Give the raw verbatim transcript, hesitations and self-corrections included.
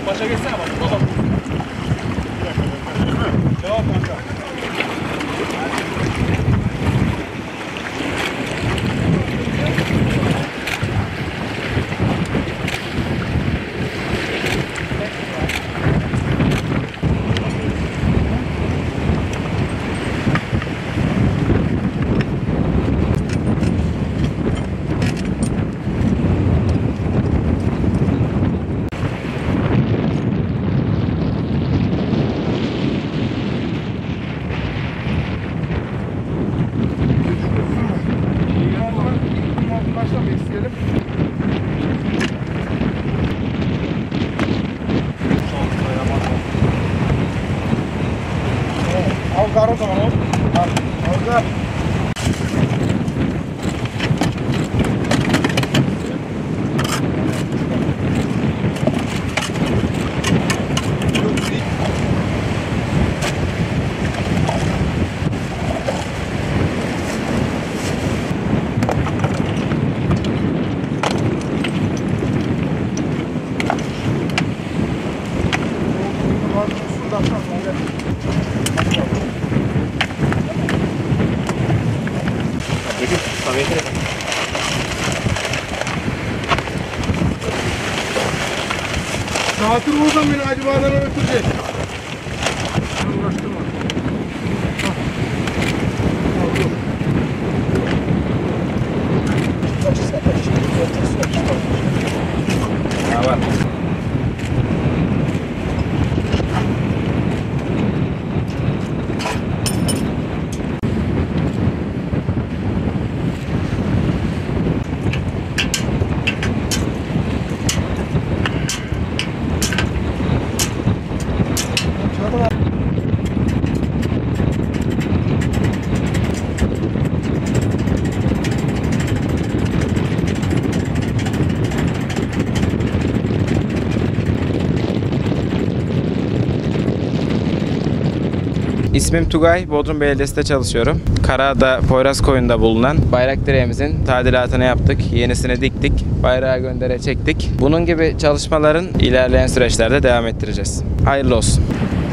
Başa geçsene bak. Tamam. Devam kanka. Al kar o zaman o. Al. Orada. Saatini buradan beni Acıbağlar'a götürecek. Uğraştırma. Ha var. İsmim Tugay, Bodrum Belediyesi'nde çalışıyorum. Karada Poyrazkoyun'da bulunan bayrak direğimizin tadilatını yaptık. Yenisini diktik, bayrağı göndere çektik. Bunun gibi çalışmaların ilerleyen süreçlerde devam ettireceğiz. Hayırlı olsun.